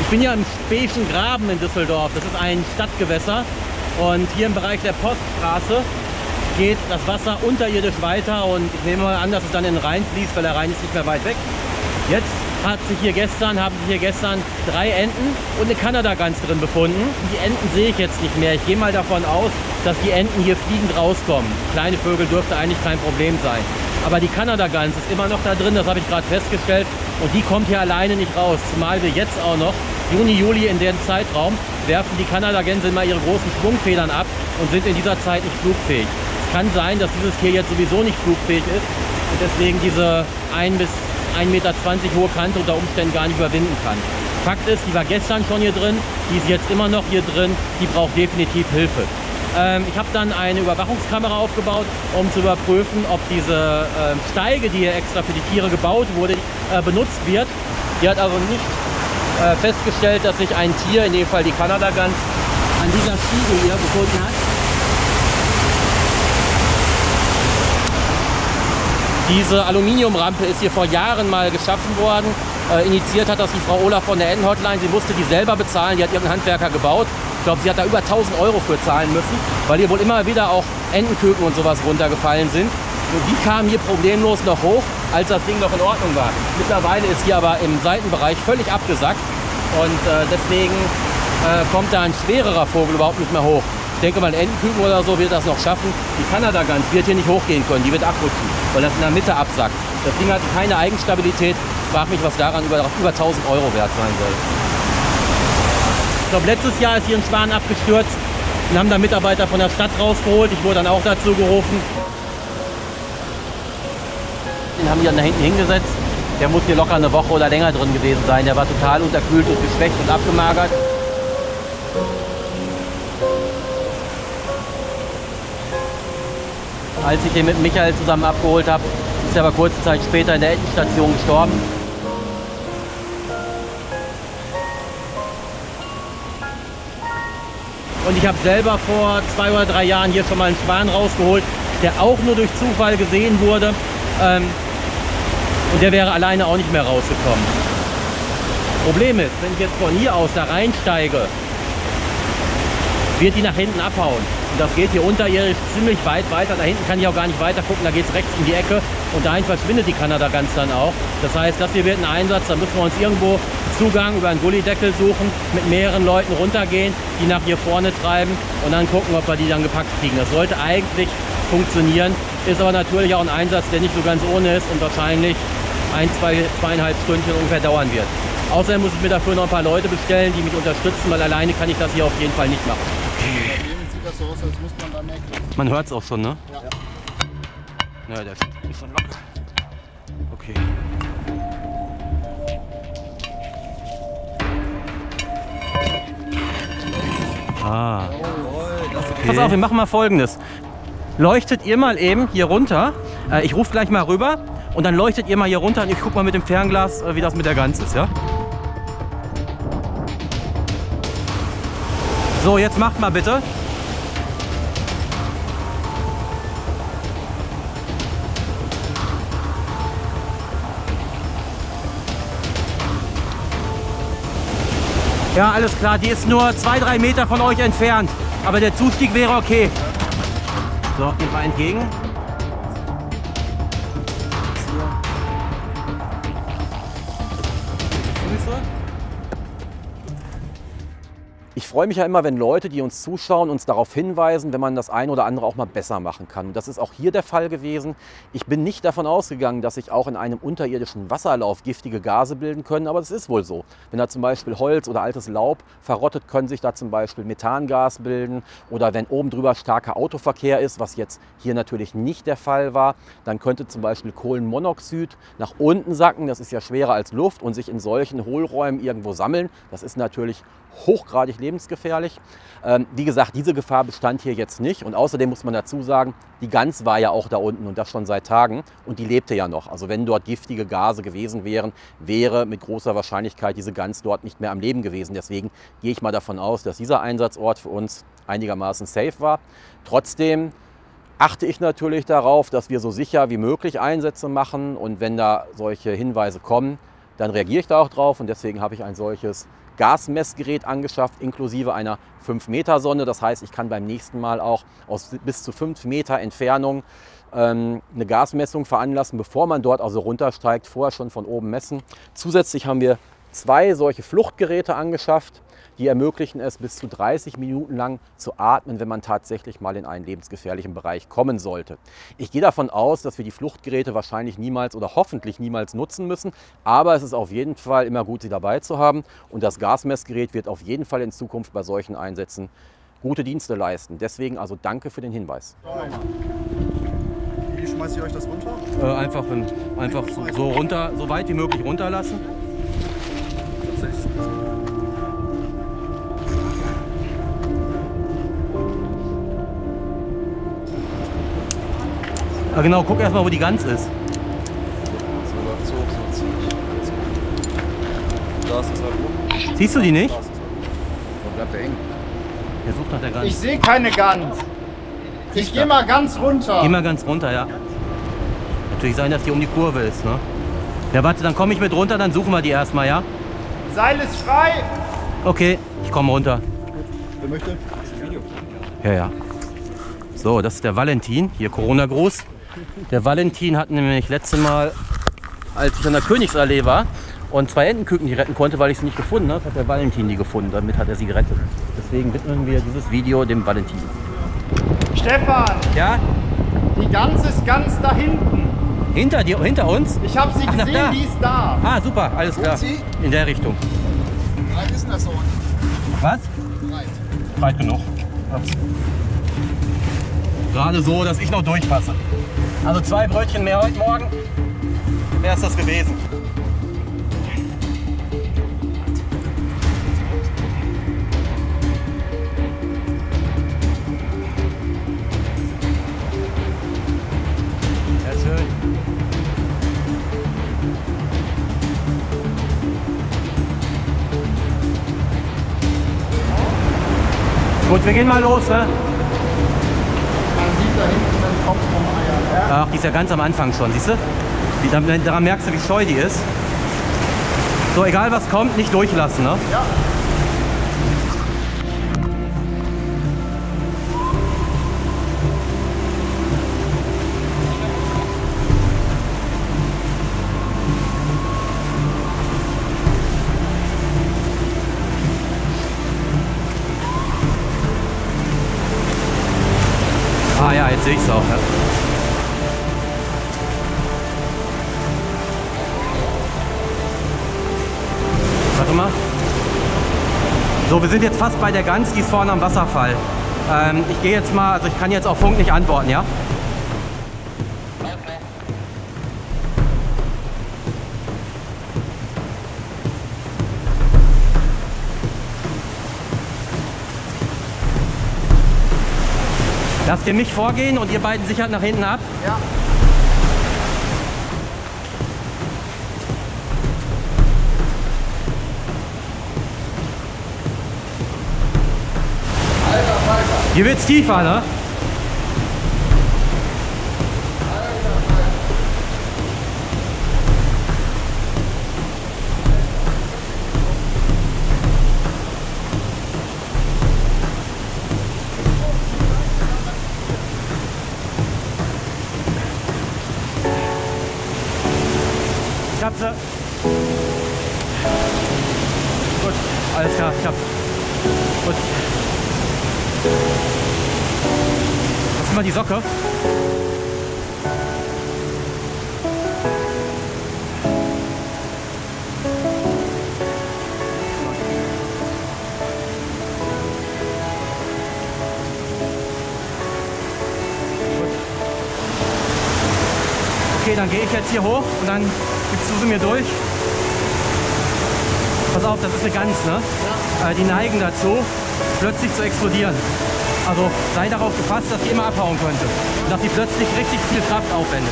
bin ja im Speeschen Graben in Düsseldorf. Das ist ein Stadtgewässer. Und hier im Bereich der Poststraße geht das Wasser unterirdisch weiter. Und ich nehme mal an, dass es dann in den Rhein fließt, weil der Rhein ist nicht mehr weit weg. Jetzt haben sich hier gestern 3 Enten und eine Kanadagans drin befunden. Die Enten sehe ich jetzt nicht mehr. Ich gehe mal davon aus, dass die Enten hier fliegend rauskommen. Kleine Vögel dürfte eigentlich kein Problem sein. Aber die Kanadagans ist immer noch da drin, das habe ich gerade festgestellt. Und die kommt hier alleine nicht raus. Zumal wir jetzt auch noch, Juni, Juli in dem Zeitraum, werfen die Kanadagänse immer ihre großen Schwungfedern ab und sind in dieser Zeit nicht flugfähig. Es kann sein, dass dieses Tier jetzt sowieso nicht flugfähig ist und deswegen diese 1 bis 1,20 Meter hohe Kante unter Umständen gar nicht überwinden kann. Fakt ist, die war gestern schon hier drin, die ist jetzt immer noch hier drin, die braucht definitiv Hilfe. Ich habe dann eine Überwachungskamera aufgebaut, um zu überprüfen, ob diese Steige, die hier extra für die Tiere gebaut wurde, benutzt wird. Die hat also nicht festgestellt, dass sich ein Tier, in dem Fall die Kanadagans, an dieser Stiege hier befunden hat. Diese Aluminiumrampe ist hier vor Jahren mal geschaffen worden. Initiiert hat das die Frau Olaf von der Entenhotline. Sie musste die selber bezahlen, die hat ihren Handwerker gebaut. Ich glaube, sie hat da über 1.000 € für zahlen müssen, weil hier wohl immer wieder auch Entenküken und sowas runtergefallen sind. Und die kamen hier problemlos noch hoch, als das Ding noch in Ordnung war. Mittlerweile ist hier aber im Seitenbereich völlig abgesackt und deswegen kommt da ein schwererer Vogel überhaupt nicht mehr hoch. Ich denke mal, ein Entenküken oder so wird das noch schaffen. Die Kanadagans wird hier nicht hochgehen können, die wird abrutschen, weil das in der Mitte absackt. Das Ding hat keine Eigenstabilität. Ich frage mich, was daran über 1.000 € wert sein soll. Ich glaube, letztes Jahr ist hier ein Schwan abgestürzt und haben da Mitarbeiter von der Stadt rausgeholt. Ich wurde dann auch dazu gerufen. Den haben die dann da hinten hingesetzt. Der muss hier locker eine Woche oder länger drin gewesen sein. Der war total unterkühlt und geschwächt und abgemagert. Als ich den mit Michael zusammen abgeholt habe, ist er aber kurze Zeit später in der Entenstation gestorben. Und ich habe selber vor 2 oder 3 Jahren hier schon mal einen Schwan rausgeholt, der auch nur durch Zufall gesehen wurde. Und der wäre alleine auch nicht mehr rausgekommen. Problem ist, wenn ich jetzt von hier aus da reinsteige, wird die nach hinten abhauen. Und das geht hier unterirdisch ziemlich weit weiter. Da hinten kann ich auch gar nicht weiter gucken, da geht es rechts um die Ecke. Und dahin verschwindet die Kanadagans dann auch. Das heißt, das hier wird ein Einsatz, da müssen wir uns irgendwo Zugang über einen Gullideckel suchen, mit mehreren Leuten runtergehen, die nach hier vorne treiben und dann gucken, ob wir die dann gepackt kriegen. Das sollte eigentlich funktionieren, ist aber natürlich auch ein Einsatz, der nicht so ganz ohne ist und wahrscheinlich 2,5 Stündchen ungefähr dauern wird. Außerdem muss ich mir dafür noch ein paar Leute bestellen, die mich unterstützen, weil alleine kann ich das hier auf jeden Fall nicht machen. Sieht das so aus, als muss man da mehr kriegen. Man hört es auch schon, ne? Ja. Ja, der ist schon locker. Okay. Ah. Okay. Pass auf, wir machen mal Folgendes. Leuchtet ihr mal eben hier runter. Ich rufe gleich mal rüber und dann leuchtet ihr mal hier runter und ich gucke mal mit dem Fernglas, wie das mit der Gans ist, ja? So, jetzt macht mal bitte. Ja, alles klar, die ist nur 2-3 Meter von euch entfernt, aber der Zustieg wäre okay. So, gehen wir entgegen. Ich freue mich ja immer, wenn Leute, die uns zuschauen, uns darauf hinweisen, wenn man das eine oder andere auch mal besser machen kann. Und das ist auch hier der Fall gewesen. Ich bin nicht davon ausgegangen, dass sich auch in einem unterirdischen Wasserlauf giftige Gase bilden können, aber das ist wohl so. Wenn da zum Beispiel Holz oder altes Laub verrottet, können sich da zum Beispiel Methangas bilden. Oder wenn oben drüber starker Autoverkehr ist, was jetzt hier natürlich nicht der Fall war, dann könnte zum Beispiel Kohlenmonoxid nach unten sacken. Das ist ja schwerer als Luft und sich in solchen Hohlräumen irgendwo sammeln. Das ist natürlich hochgradig lebensgefährlich. Wie gesagt, diese Gefahr bestand hier jetzt nicht. Und außerdem muss man dazu sagen, die Gans war ja auch da unten und das schon seit Tagen. Und die lebte ja noch. Also wenn dort giftige Gase gewesen wären, wäre mit großer Wahrscheinlichkeit diese Gans dort nicht mehr am Leben gewesen. Deswegen gehe ich mal davon aus, dass dieser Einsatzort für uns einigermaßen safe war. Trotzdem achte ich natürlich darauf, dass wir so sicher wie möglich Einsätze machen. Und wenn da solche Hinweise kommen, dann reagiere ich da auch drauf. Und deswegen habe ich ein solches Gasmessgerät angeschafft, inklusive einer 5-Meter-Sonde. Das heißt, ich kann beim nächsten Mal auch aus bis zu 5 Meter Entfernung eine Gasmessung veranlassen, bevor man dort also runtersteigt, vorher schon von oben messen. Zusätzlich haben wir 2 solche Fluchtgeräte angeschafft, die ermöglichen es, bis zu 30 Minuten lang zu atmen, wenn man tatsächlich mal in einen lebensgefährlichen Bereich kommen sollte. Ich gehe davon aus, dass wir die Fluchtgeräte wahrscheinlich niemals oder hoffentlich niemals nutzen müssen, aber es ist auf jeden Fall immer gut, sie dabei zu haben, und das Gasmessgerät wird auf jeden Fall in Zukunft bei solchen Einsätzen gute Dienste leisten. Deswegen also danke für den Hinweis. Wie schmeißt ihr euch das runter? Einfach so runter, so weit wie möglich runterlassen. Ja, genau, guck erstmal, wo die Gans ist. So läuft so ziemlich. Da ist es halt rum. Siehst du die nicht? Da ist es halt rum. Wo bleibt der eng? Der sucht nach der Gans. Ich sehe keine Gans. Ich gehe mal ganz runter. Geh mal ganz runter, ja. Natürlich sein, dass die um die Kurve ist, ne? Ja, warte, dann komme ich mit runter, dann suchen wir die erstmal, ja? Seil ist frei. Okay, ich komme runter. Wer möchte? Ja, ja. So, das ist der Valentin. Hier Corona-Gruß. Der Valentin hat nämlich letztes Mal, als ich an der Königsallee war und 2 Entenküken die retten konnte, weil ich sie nicht gefunden habe, hat der Valentin die gefunden. Damit hat er sie gerettet. Deswegen widmen wir dieses Video dem Valentin. Stefan, Ja? die Gans ist ganz da hinten. Hinter dir, hinter uns? Ich habe sie Ach, nach da. gesehen, die ist da. Ah, super, alles klar. sie? In der Richtung. Breit ist denn das so unten? Was? Breit. Breit genug. Gerade so, dass ich noch durchpasse. Also 2 Brötchen mehr heute Morgen, wäre es das gewesen. Sehr schön. Gut, wir gehen mal los, ne? Man sieht da hinten den Kopf vom Eier. Ach, die ist ja ganz am Anfang schon, siehst du? Daran merkst du, wie scheu die ist. So, egal was kommt, nicht durchlassen, ne? Ja. Ah ja, jetzt sehe ich es auch. Ja. Warte mal. So, wir sind jetzt fast bei der Gans, die ist vorne am Wasserfall. Ich gehe jetzt mal, also ich kann jetzt auf Funk nicht antworten, ja? Lasst ihr mich vorgehen und ihr beiden sichert nach hinten ab? Ja. Hier wird's tiefer, ne? Ich hab sie. Gut, alles klar, ich hab. Gut. Lass mal die Socke. Okay, dann gehe ich jetzt hier hoch und dann gibst du sie mir durch. Pass auf, das ist eine Gans, ne? Ja. Die neigen dazu, plötzlich zu explodieren. Also sei darauf gefasst, dass die immer abhauen könnte. Und dass die plötzlich richtig viel Kraft aufwendet.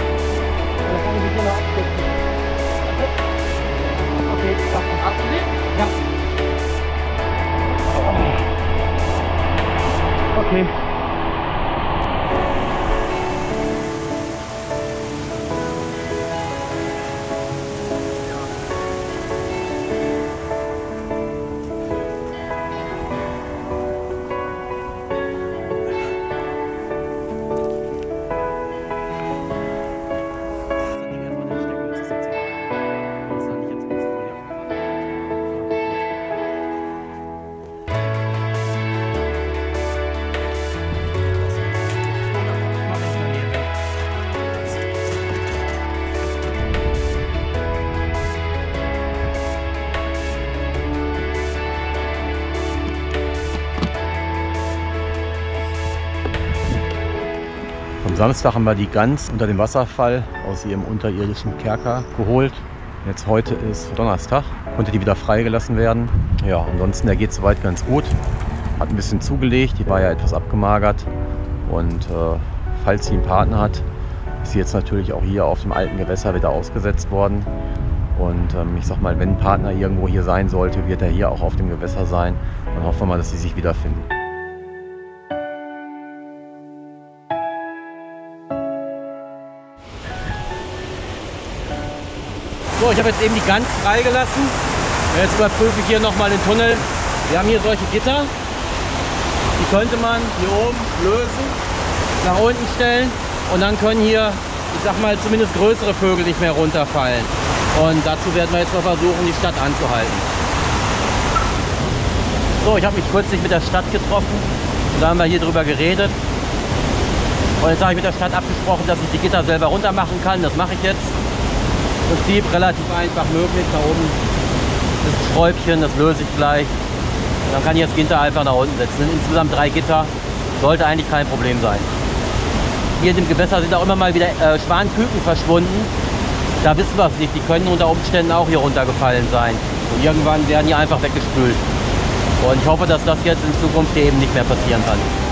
Okay, abgelegt. aufnehmen? Am Samstag haben wir die Gans unter dem Wasserfall aus ihrem unterirdischen Kerker geholt. Jetzt heute ist Donnerstag, konnte die wieder freigelassen werden. Ja, ansonsten der geht soweit ganz gut. Hat ein bisschen zugelegt, die war ja etwas abgemagert. Und falls sie einen Partner hat, ist sie jetzt natürlich auch hier auf dem alten Gewässer wieder ausgesetzt worden. Und ich sag mal, wenn ein Partner irgendwo hier sein sollte, wird er hier auch auf dem Gewässer sein. Dann hoffen wir mal, dass sie sich wiederfinden. So, ich habe jetzt eben die Gans freigelassen. Jetzt überprüfe ich hier nochmal den Tunnel. Wir haben hier solche Gitter. Die könnte man hier oben lösen, nach unten stellen und dann können hier, ich sag mal, zumindest größere Vögel nicht mehr runterfallen. Und dazu werden wir jetzt mal versuchen, die Stadt anzuhalten. So, ich habe mich kürzlich mit der Stadt getroffen und da haben wir hier drüber geredet. Und jetzt habe ich mit der Stadt abgesprochen, dass ich die Gitter selber runter machen kann. Das mache ich jetzt. Im Prinzip relativ einfach möglich. Da oben ist ein Schräubchen, das löse ich gleich. Und dann kann ich das Gitter einfach nach unten setzen. Das sind insgesamt 3 Gitter. Sollte eigentlich kein Problem sein. Hier in dem Gewässer sind auch immer mal wieder Schwanküken verschwunden. Da wissen wir es nicht. Die können unter Umständen auch hier runtergefallen sein. Und irgendwann werden die einfach weggespült. Und ich hoffe, dass das jetzt in Zukunft hier eben nicht mehr passieren kann.